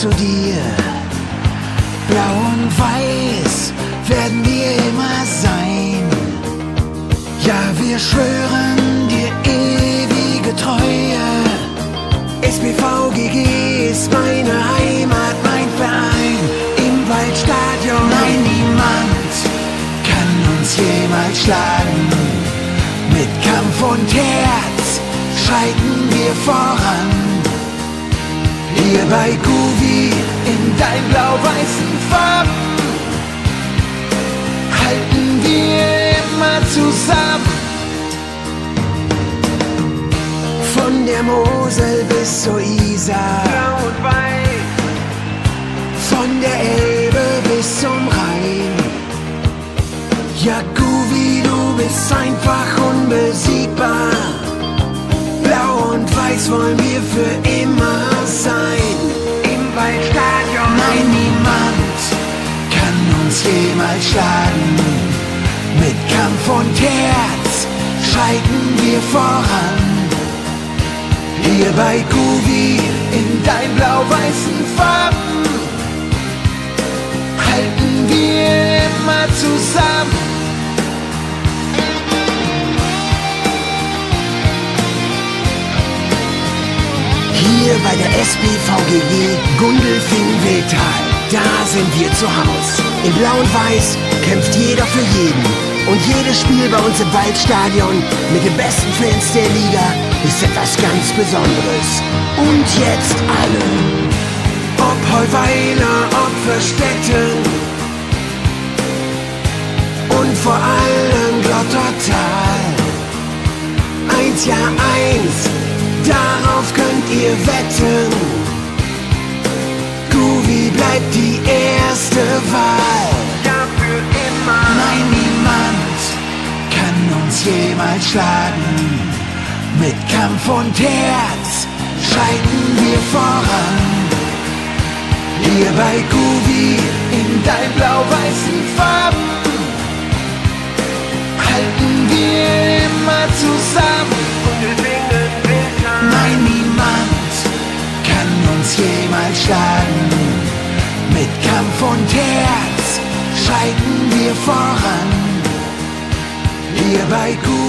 zu dir. Blau und weiß werden wir immer sein. Ja, wir schwören dir ewige Treue. SBVGG ist meine Heimat, mein Verein im Waldstadion. Nein, niemand kann uns jemals schlagen. Mit Kampf und Herz schreiten wir voran. Hier bei Guvi in dein blau-weißen Farben halten wir immer zusammen. Von der Mosel bis zur Isar, blau und weiß, von der Elbe bis zum Rhein. Ja, Guvi, du bist einfach unbesiegbar. Blau und weiß wollen wir für immer sein. Im Waldstadion. Nein, niemand kann uns jemals schlagen. Mit Kampf und Herz schreiten wir voran. Hier bei Guvi in dein blau-weißen Farben halten wir immer zusammen. Hier bei der SBVGG Gundelfingen-Wildtal, da sind wir zu Haus. In Blau und Weiß kämpft jeder für jeden. Und jedes Spiel bei uns im Waldstadion mit den besten Fans der Liga ist etwas ganz Besonderes. Und jetzt alle, ob Heuweiler, ob Verstetten und vor allem Glottertal. 1 ja 1, darauf könnt ihr wetten. Guvi bleibt die erste Wahl. Ja, für immer. Nein, niemand kann uns jemals schlagen. Mit Kampf und Herz schreiten wir voran. Hier bei Guvi in dein blau-weißen Farben halten wir immer zusammen. Nein, niemand kann uns jemals schlagen. Mit Kampf und Herz schreiten wir voran. Hier bei Guvi